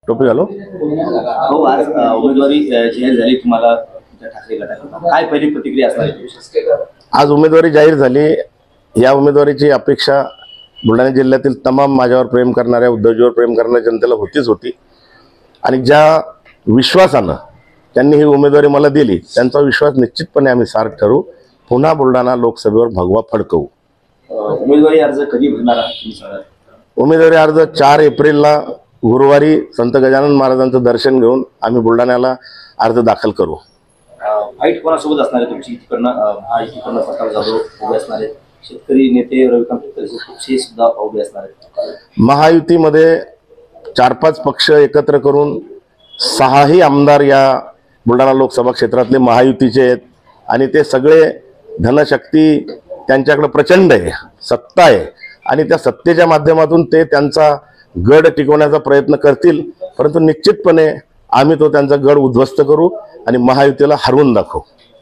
टोपी घालो. हो, आज उमेदवारी जाहीर झाली तुम्हाला ठाकरे गटाकडून, काय पहिली प्रतिक्रिया असणार आहे? आज उमेदवारी जाहीर झाली. या उमेदवारीची अपेक्षा बुलढाणा जिल्ह्यातील तमाम माझ्यावर प्रेम करणाऱ्या, उद्धवजीवर प्रेम करणाऱ्या जनतेला होतीच होती. आणि ज्या विश्वासानं त्यांनी ही उमेदवारी मला दिली, त्यांचा विश्वास निश्चितपणे आम्ही सार्थ ठरवू. पुन्हा बुलढाणा लोकसभेवर भगवा फडकवू. उमेदवारी अर्ज कधी भरणार आहात? उमेदवारी अर्ज 4 एप्रिलला गुरुवारी संत गजानन महाराजांचं दर्शन घेऊन आम्ही बुलढाण्याला अर्ज दाखल करू. फाईट कोणासोबत असणार आहे तुमची? तिकडनं महायुतीकडनं प्रताप जाधव उभे असणार आहेत, शेतकरी नेते रविकांत तुपसे सुद्धा उभे असणार आहेत. महायुतीमध्ये 4-5 पक्ष एकत्र करून 6ही आमदार या बुलढाणा लोकसभा क्षेत्रातले महायुतीचे आहेत. आणि ते सगळे धनशक्ती त्यांच्याकडे प्रचंड आहे, सत्ता आहे. आणि त्या सत्तेच्या माध्यमातून ते त्यांचा गड टिकवण्याचा प्रयत्न करतील. परंतु निश्चितपणे आम्ही तो त्यांचा गड उद्ध्वस्त करू आणि महायुतीला हरवून दाखवू.